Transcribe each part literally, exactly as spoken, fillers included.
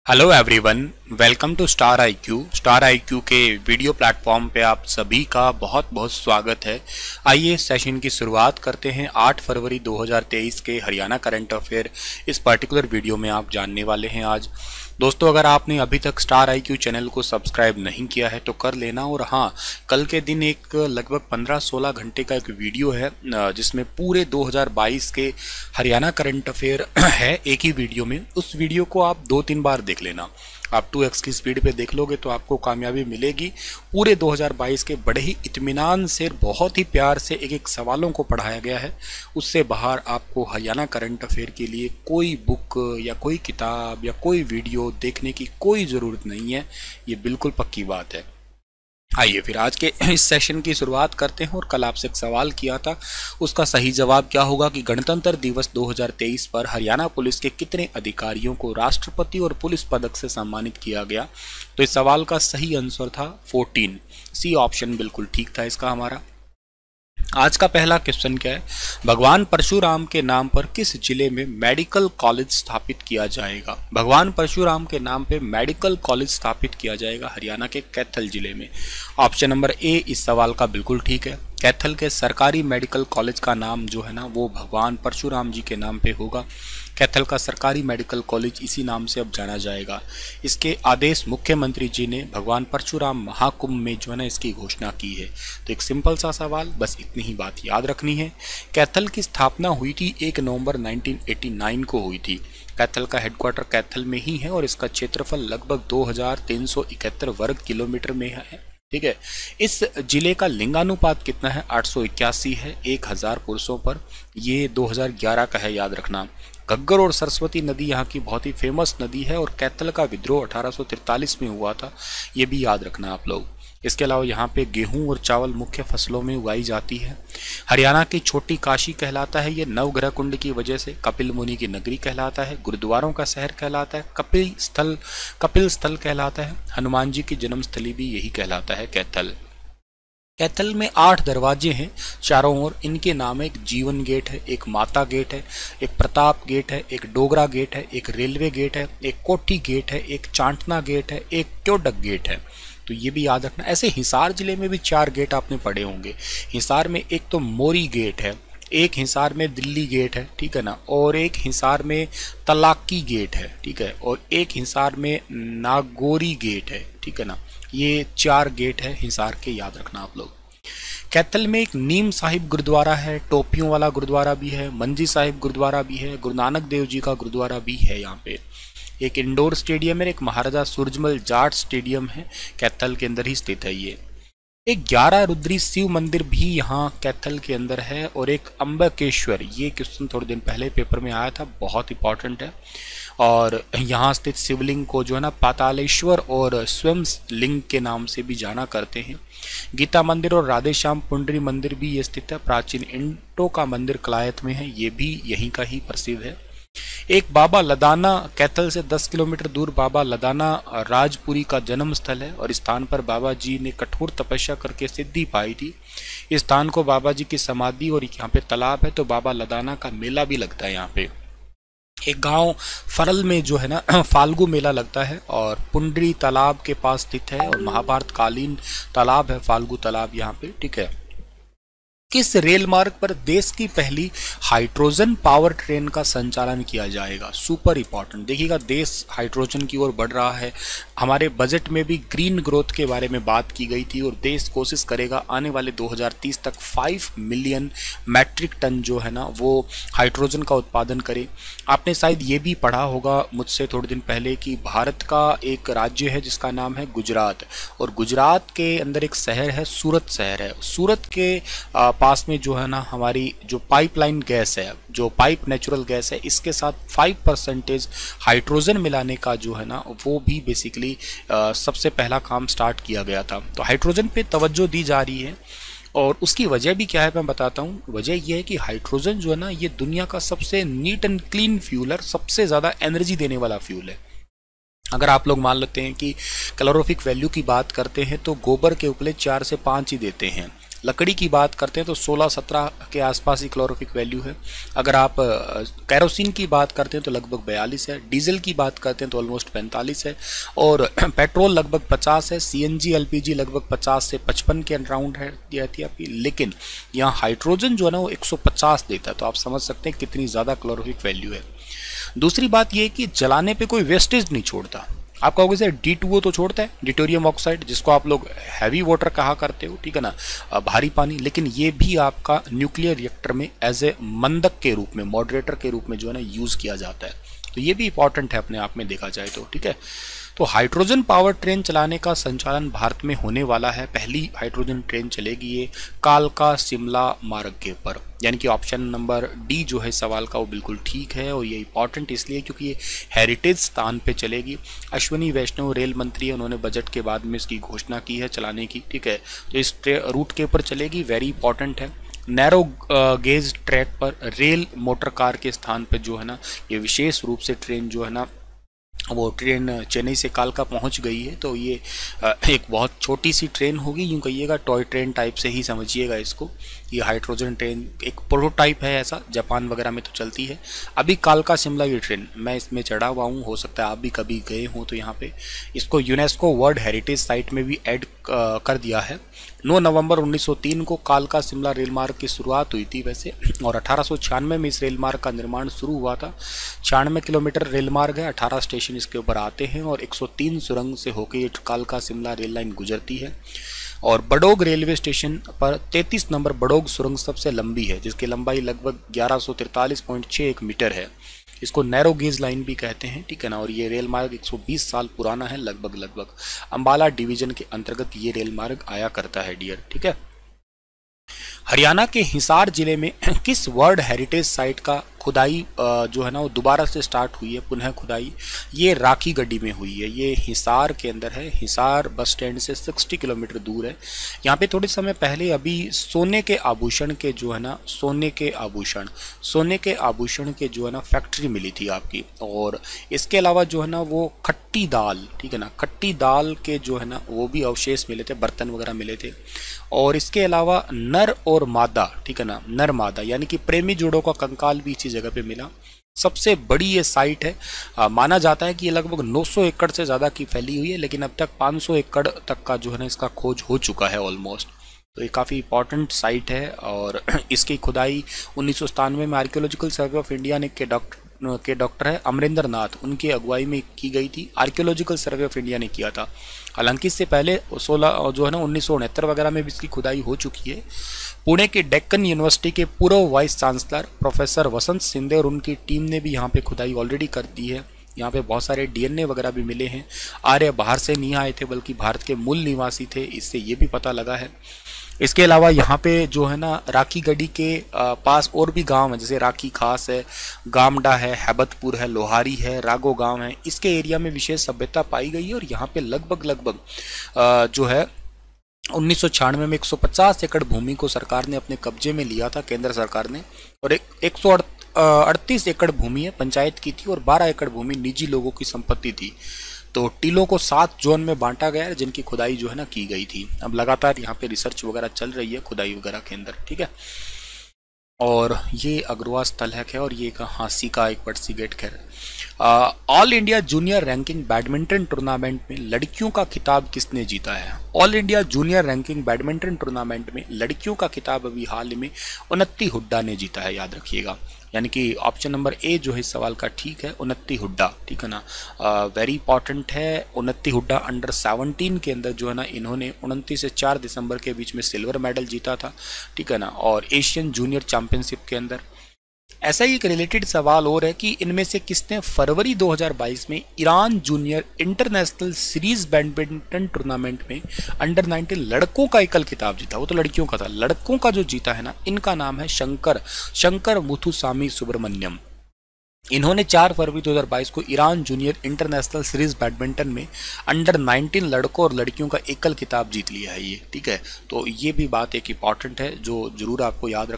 Hello everyone, welcome to star I Q. Star I Q के video platform पे आप सभी का बहुत बहुत स्वागत है। आइए सेशन की शुरुआत करते हैं। आठ फरवरी दो हज़ार तेईस के हरियाणा करंट अफेयर इस पर्टिकुलर वीडियो में आप जानने वाले हैं आज। दोस्तों, अगर आपने अभी तक स्टार आई क्यू चैनल को सब्सक्राइब नहीं किया है तो कर लेना। और हाँ, कल के दिन एक लगभग पंद्रह सोलह घंटे का एक वीडियो है जिसमें पूरे दो हज़ार बाईस के हरियाणा करंट अफेयर है एक ही वीडियो में। उस वीडियो को आप दो तीन बार देख लेना। आप टू एक्स की स्पीड पे देख लोगे तो आपको कामयाबी मिलेगी। पूरे दो हज़ार बाईस के बड़े ही इत्मीनान से, बहुत ही प्यार से एक एक सवालों को पढ़ाया गया है। उससे बाहर आपको हरियाणा करंट अफेयर के लिए कोई बुक या कोई किताब या कोई वीडियो देखने की कोई ज़रूरत नहीं है। ये बिल्कुल पक्की बात है। आइए फिर आज के इस सेशन की शुरुआत करते हैं। और कल आपसे एक सवाल किया था, उसका सही जवाब क्या होगा कि गणतंत्र दिवस दो हज़ार तेईस पर हरियाणा पुलिस के कितने अधिकारियों को राष्ट्रपति और पुलिस पदक से सम्मानित किया गया। तो इस सवाल का सही आंसर था चौदह। सी ऑप्शन बिल्कुल ठीक था इसका हमारा। आज का पहला क्वेश्चन क्या है, भगवान परशुराम के नाम पर किस जिले में मेडिकल कॉलेज स्थापित किया जाएगा। भगवान परशुराम के नाम पे मेडिकल कॉलेज स्थापित किया जाएगा हरियाणा के कैथल जिले में। ऑप्शन नंबर ए इस सवाल का बिल्कुल ठीक है। कैथल के सरकारी मेडिकल कॉलेज का नाम जो है ना वो भगवान परशुराम जी के नाम पे होगा। कैथल का सरकारी मेडिकल कॉलेज इसी नाम से अब जाना जाएगा। इसके आदेश मुख्यमंत्री जी ने भगवान परशुराम महाकुंभ में जो है ना इसकी घोषणा की है। तो एक सिंपल सा सवाल, बस इतनी ही बात याद रखनी है। कैथल की स्थापना हुई थी एक नवंबर उन्नीस सौ नवासी को हुई थी। कैथल का हेडक्वार्टर कैथल में ही है और इसका क्षेत्रफल लगभग दो हज़ार तीन सौ इकहत्तर वर्ग किलोमीटर में है। ठीक है। इस जिले का लिंगानुपात कितना है, आठ सौ इक्यासी है एक हजार पुरुषों पर। ये दो हज़ार ग्यारह का है, याद रखना। घग्गर और सरस्वती नदी यहाँ की बहुत ही फेमस नदी है और कैथल का विद्रोह अठारह सौ तैंतालीस में हुआ था, ये भी याद रखना आप लोग। इसके अलावा यहाँ पे गेहूं और चावल मुख्य फसलों में उगाई जाती है। हरियाणा की छोटी काशी कहलाता है ये नवग्रह कुंड की वजह से। कपिल मुनि की नगरी कहलाता है। गुरुद्वारों का शहर कहलाता है। कपिल स्थल कपिल स्थल कहलाता है। हनुमान जी की जन्मस्थली भी यही कहलाता है, कैथल। कैथल में आठ दरवाजे हैं चारों ओर। इनके नाम है, एक जीवन गेट है, एक माता गेट है, एक प्रताप गेट है, एक डोगरा गेट है, एक रेलवे गेट है, एक कोठी गेट है, एक चांटना गेट है, एक क्योडक गेट है। तो ये भी याद रखना। ऐसे हिसार जिले में भी चार गेट आपने पढ़े होंगे। हिसार में एक तो मोरी गेट है, एक हिसार में दिल्ली गेट है, ठीक है ना, और एक हिसार में तलाकी गेट है, ठीक है, और एक हिसार में नागौरी गेट है, ठीक है ना। ये चार गेट है हिसार के, याद रखना आप लोग। कैथल में एक नीम साहिब गुरुद्वारा है, टोपियों वाला गुरुद्वारा भी है, मंजी साहिब गुरुद्वारा भी है, गुरु नानक देव जी का गुरुद्वारा भी है यहाँ पे। एक इंडोर स्टेडियम है, एक महाराजा सूरजमल जाट स्टेडियम है, कैथल के अंदर ही स्थित है ये। एक ग्यारह रुद्री शिव मंदिर भी यहाँ कैथल के अंदर है। और एक अम्बकेश्वर, ये क्वेश्चन थोड़े दिन पहले पेपर में आया था, बहुत इंपॉर्टेंट है। और यहाँ स्थित शिवलिंग को जो है ना पातालेश्वर और स्वयं लिंग के नाम से भी जाना करते हैं। गीता मंदिर और राधेश्याम पुंडरी मंदिर भी ये स्थित है। प्राचीन इंटो का मंदिर कलायत में है, ये भी यहीं का ही प्रसिद्ध है। एक बाबा लदाना, कैथल से दस किलोमीटर दूर बाबा लदाना राजपुरी का जन्म स्थल है और इस स्थान पर बाबा जी ने कठोर तपस्या करके सिद्धि पाई थी। इस स्थान को बाबा जी की समाधि और यहाँ पे तालाब है, तो बाबा लदाना का मेला भी लगता है यहाँ पे। एक गांव फरल में जो है ना फाल्गु मेला लगता है और पुंडरी तालाब के पास स्थित है और महाभारत कालीन तालाब है फाल्गु तालाब यहाँ पे, ठीक है। किस रेल मार्ग पर देश की पहली हाइड्रोजन पावर ट्रेन का संचालन किया जाएगा। Super important. देखिएगा, देश हाइड्रोजन की ओर बढ़ रहा है। हमारे बजट में भी ग्रीन ग्रोथ के बारे में बात की गई थी और देश कोशिश करेगा आने वाले दो हज़ार तीस तक पाँच मिलियन मैट्रिक टन जो है ना वो हाइड्रोजन का उत्पादन करे। आपने शायद ये भी पढ़ा होगा मुझसे थोड़े दिन पहले कि भारत का एक राज्य है जिसका नाम है गुजरात, और गुजरात के अंदर एक शहर है, सूरत शहर है। सूरत के आ, पास में जो है ना हमारी जो पाइपलाइन गैस है, जो पाइप नेचुरल गैस है, इसके साथ फाइव परसेंटेज हाइड्रोजन मिलाने का जो है ना वो भी बेसिकली सबसे पहला काम स्टार्ट किया गया था। तो हाइड्रोजन पे तवज्जो दी जा रही है और उसकी वजह भी क्या है मैं बताता हूँ। वजह यह है कि हाइड्रोजन जो है ना ये दुनिया का सबसे नीट एंड क्लीन फ्यूल है, सबसे ज़्यादा एनर्जी देने वाला फ्यूल है। अगर आप लोग मान लेते हैं कि कैलोरीफिक वैल्यू की बात करते हैं तो गोबर के उपले चार से पाँच ही देते हैं, लकड़ी की बात करते हैं तो सोलह सत्रह के आसपास ही कैलोरीफिक वैल्यू है। अगर आप कैरोसिन की बात करते हैं तो लगभग बयालीस है, डीजल की बात करते हैं तो ऑलमोस्ट पैंतालीस है, और पेट्रोल लगभग पचास है, सीएनजी एलपीजी लगभग पचास से पचपन के अराउंड है रहती है आपकी। लेकिन यहाँ हाइड्रोजन जो है ना वो एक सौ पचास देता है, तो आप समझ सकते हैं कितनी ज़्यादा कैलोरीफिक वैल्यू है। दूसरी बात ये कि जलाने पे कोई वेस्टेज नहीं छोड़ता। आप कहोगे सर डी टू ओ तो छोड़ता है, डिटोरियम ऑक्साइड, जिसको आप लोग हैवी वाटर कहा करते हो, ठीक है ना, भारी पानी, लेकिन ये भी आपका न्यूक्लियर रिएक्टर में एज ए मंदक के रूप में, मॉडरेटर के रूप में जो है ना यूज़ किया जाता है। तो ये भी इंपॉर्टेंट है अपने आप में देखा जाए तो, ठीक है। तो हाइड्रोजन पावर ट्रेन चलाने का संचालन भारत में होने वाला है। पहली हाइड्रोजन ट्रेन चलेगी ये कालका शिमला मार्ग के ऊपर, यानी कि ऑप्शन नंबर डी जो है सवाल का वो बिल्कुल ठीक है। और ये इंपॉर्टेंट इसलिए क्योंकि ये हेरिटेज स्थान पे चलेगी। अश्विनी वैष्णव रेल मंत्री है, उन्होंने बजट के बाद में इसकी घोषणा की है चलाने की, ठीक है। तो इस रूट के ऊपर चलेगी, वेरी इंपॉर्टेंट है। नैरो गेज ट्रैक पर रेल मोटर कार के स्थान पर जो है ना ये विशेष रूप से ट्रेन जो है ना वो ट्रेन चेन्नई से कालका पहुंच गई है। तो ये एक बहुत छोटी सी ट्रेन होगी, यूँ कहिएगा टॉय ट्रेन टाइप से ही समझिएगा इसको। ये हाइड्रोजन ट्रेन एक प्रोटोटाइप है, ऐसा जापान वगैरह में तो चलती है। अभी कालका शिमला की ट्रेन मैं इसमें चढ़ा हुआ हूँ, हो सकता है आप भी कभी गए हों तो यहाँ पे इसको यूनेस्को वर्ल्ड हेरिटेज साइट में भी ऐड कर दिया है। नौ नवंबर उन्नीस सौ तीन को कालका शिमला रेल मार्ग की शुरुआत हुई थी वैसे, और अठारह सौ छियानवे में इस रेल मार्ग का निर्माण शुरू हुआ था। छियानवे किलोमीटर रेल मार्ग है, अठारह स्टेशन इसके ऊपर आते हैं, और एक सौ तीन सुरंग से होकर ये कालका शिमला रेल लाइन गुजरती है। और बडोग रेलवे स्टेशन पर तैंतीस नंबर बडोग सुरंग सबसे लंबी है, जिसकी लंबाई लगभग ग्यारह सौ तिरतालीस पॉइंट छः एक मीटर है। इसको नैरो गेज लाइन भी कहते हैं, ठीक है ना। और ये रेल मार्ग एक सौ बीस साल पुराना है लगभग लगभग। अंबाला डिवीजन के अंतर्गत ये रेल मार्ग आया करता है डियर, ठीक है। हरियाणा के हिसार जिले में किस वर्ल्ड हेरिटेज साइट का खुदाई जो है ना वो दोबारा से स्टार्ट हुई है, पुनः खुदाई? ये राखी गड्डी में हुई है। ये हिसार के अंदर है, हिसार बस स्टैंड से साठ किलोमीटर दूर है। यहाँ पे थोड़े समय पहले अभी सोने के आभूषण के जो है ना सोने के आभूषण सोने के आभूषण के जो है ना फैक्ट्री मिली थी आपकी। और इसके अलावा जो है ना वो खट्टी दाल, ठीक है ना, खट्टी दाल के जो है ना वो भी अवशेष मिले थे, बर्तन वगैरह मिले थे। और इसके अलावा नर और मादा, ठीक है ना, नर मादा यानी कि प्रेमी जोड़ों का कंकाल भी इसी जगह पे मिला। सबसे बड़ी ये साइट है। आ, माना जाता है कि ये लगभग नौ सौ एकड़ से ज़्यादा की फैली हुई है, लेकिन अब तक पाँच सौ एकड़ तक का जो है ना इसका खोज हो चुका है ऑलमोस्ट। तो ये काफ़ी इंपॉर्टेंट साइट है। और इसकी खुदाई उन्नीस सौ सतानवे में आर्कियोलॉजिकल सर्वे ऑफ इंडिया ने के डॉक्टर के डॉक्टर है अमरिंदर नाथ, उनकी अगुवाई में की गई थी। आर्कियोलॉजिकल सर्वे ऑफ इंडिया ने किया था। हालांकि इससे पहले सोलह जो है ना उन्नीस सौ उनहत्तर वगैरह में भी इसकी खुदाई हो चुकी है। पुणे के डेक्कन यूनिवर्सिटी के पूर्व vice chancellor professor Vasant Sindhe और उनकी टीम ने भी यहाँ पे खुदाई ऑलरेडी कर दी है। यहाँ पे बहुत सारे डीएनए वगैरह भी मिले हैं। आर्य बाहर से नहीं आए थे बल्कि भारत के मूल निवासी थे, इससे ये भी पता लगा है। इसके अलावा यहाँ पे जो है ना राखी गढ़ी के पास और भी गांव हैं, जैसे राखी खास है, गामडा है, हैबतपुर है, लोहारी है, रागो गांव है। इसके एरिया में विशेष सभ्यता पाई गई है। और यहाँ पे लगभग लगभग जो है उन्नीस सौ छियानवे में एक सौ पचास एकड़ भूमि को सरकार ने अपने कब्जे में लिया था, केंद्र सरकार ने। और एक सौ अड़तीस एकड़ भूमि है पंचायत की थी, और बारह एकड़ भूमि निजी लोगों की संपत्ति थी। तो टीलों को सात जोन में बांटा गया है, जिनकी खुदाई जो है ना की गई थी। अब लगातार यहाँ पे रिसर्च वगैरह चल रही है खुदाई वगैरह के अंदर, ठीक है। और ये अग्रवा स्थल है और ये का हाँसी का एक बटसी गेट खैर। All India junior ranking badminton tournament में लड़कियों का खिताब किसने जीता है? All India junior ranking badminton tournament में लड़कियों का खिताब अभी हाल ही में उन्नति हुड्डा ने जीता है, याद रखिएगा। यानी कि ऑप्शन नंबर ए जो है इस सवाल का ठीक है, उन्नति हुड्डा, ठीक है ना। वेरी इंपॉर्टेंट है। उन्नति हुड्डा अंडर सेवनटीन के अंदर जो है ना इन्होंने उनतीस से चार दिसंबर के बीच में सिल्वर मेडल जीता था, ठीक है ना। और एशियन जूनियर चैंपियनशिप के अंदर। ऐसा ही एक रिलेटेड सवाल और है कि इनमें से किसने फरवरी दो हज़ार बाईस में Iran junior international series badminton tournament में अंडर नाइनटीन लड़कों का एकल खिताब जीता? वो तो लड़कियों का था, लड़कों का जो जीता है ना, इनका नाम है शंकर शंकर मुथुसामी सुब्रमण्यम। इन्होंने चार फरवरी दो हज़ार बाईस को Iran junior international series badminton में अंडर नाइनटीन लड़कों और लड़कियों का एकल खिताब जीत लिया है ये, ठीक है। तो ये भी बात एक इंपॉर्टेंट है जो जरूर आपको याद रखना है।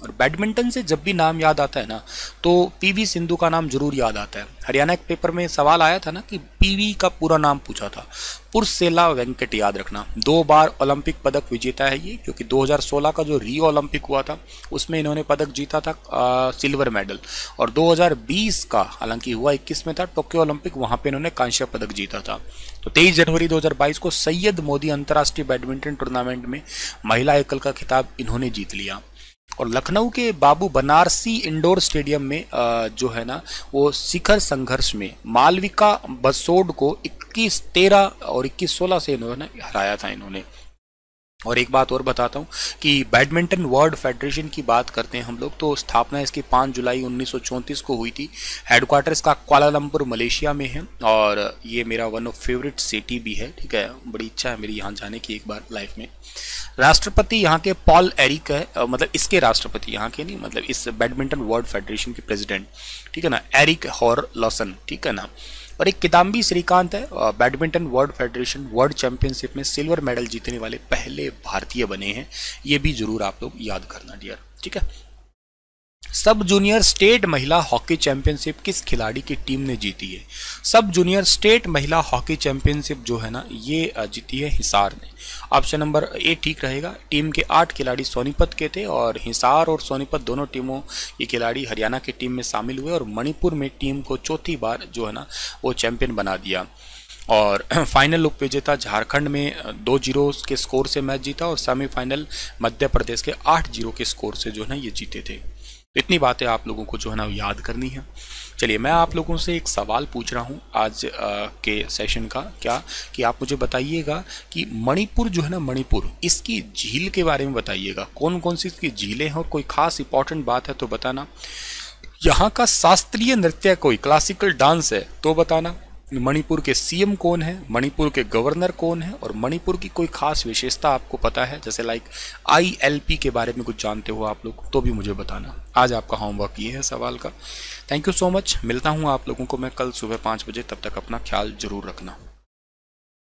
और बैडमिंटन से जब भी नाम याद आता है ना तो पीवी सिंधु का नाम जरूर याद आता है। हरियाणा के पेपर में सवाल आया था ना कि पीवी का पूरा नाम पूछा था, पुरसेला वेंकट, याद रखना। दो बार ओलंपिक पदक विजेता है ये, क्योंकि दो हज़ार सोलह का जो रियो ओलंपिक हुआ था उसमें इन्होंने पदक जीता था, आ, सिल्वर मेडल, और दो हज़ार बीस का हालांकि हुआ इक्कीस में था टोक्यो ओलंपिक, वहां पे इन्होंने कांस्य पदक जीता था। तो तेईस जनवरी दो हज़ार बाईस को सैयद मोदी अंतर्राष्ट्रीय बैडमिंटन टूर्नामेंट में महिला एकल का खिताब इन्होंने जीत लिया। और लखनऊ के बाबू बनारसी इंडोर स्टेडियम में जो है ना वो शिखर संघर्ष में मालविका बसोड को इक्कीस तेरह और इक्कीस सोलह से इन्होंने हराया था इन्होंने। और एक बात और बताता हूँ कि बैडमिंटन वर्ल्ड फेडरेशन की बात करते हैं हम लोग तो स्थापना इसकी पाँच जुलाई उन्नीस सौ चौंतीस को हुई थी। हेडक्वार्टर इसका कुआलालंपुर मलेशिया में है और ये मेरा वन ऑफ फेवरेट सिटी भी है, ठीक है, बड़ी इच्छा है मेरी यहाँ जाने की एक बार लाइफ में। राष्ट्रपति यहाँ के पॉल एरिक है, मतलब इसके राष्ट्रपति, यहाँ के नहीं, मतलब इस बैडमिंटन वर्ल्ड फेडरेशन के प्रेसिडेंट, ठीक है ना, एरिक हॉरलसन, ठीक है ना। और एक किदाम्बी श्रीकांत है, badminton world federation world championship में सिल्वर मेडल जीतने वाले पहले भारतीय बने हैं, ये भी जरूर आप लोग याद करना डियर, ठीक है। सब जूनियर स्टेट महिला हॉकी चैंपियनशिप किस खिलाड़ी की टीम ने जीती है? सब जूनियर स्टेट महिला हॉकी चैंपियनशिप जो है ना ये जीती है हिसार ने। ऑप्शन नंबर ए ठीक रहेगा। टीम के आठ खिलाड़ी सोनीपत के थे और हिसार और सोनीपत दोनों टीमों ये खिलाड़ी हरियाणा की टीम में शामिल हुए और मणिपुर में टीम को चौथी बार जो है ना वो चैंपियन बना दिया। और फाइनल उप विजेता झारखंड में दो जीरो के स्कोर से मैच जीता और सेमीफाइनल मध्य प्रदेश के आठ जीरो के स्कोर से जो है ना ये जीते थे। इतनी बातें आप लोगों को जो है ना याद करनी है। चलिए मैं आप लोगों से एक सवाल पूछ रहा हूँ आज आ, के सेशन का, क्या कि आप मुझे बताइएगा कि मणिपुर जो है ना मणिपुर, इसकी झील के बारे में बताइएगा, कौन कौन सी इसकी झीलें हैं और कोई खास इंपॉर्टेंट बात है तो बताना। यहाँ का शास्त्रीय नृत्य कोई क्लासिकल डांस है तो बताना। मणिपुर के सीएम कौन है, मणिपुर के गवर्नर कौन है और मणिपुर की कोई खास विशेषता आपको पता है, जैसे लाइक आईएलपी के बारे में कुछ जानते हो आप लोग तो भी मुझे बताना। आज आपका होमवर्क ये है सवाल का। थैंक यू सो मच, मिलता हूँ आप लोगों को मैं कल सुबह पाँच बजे, तब तक अपना ख्याल जरूर रखना।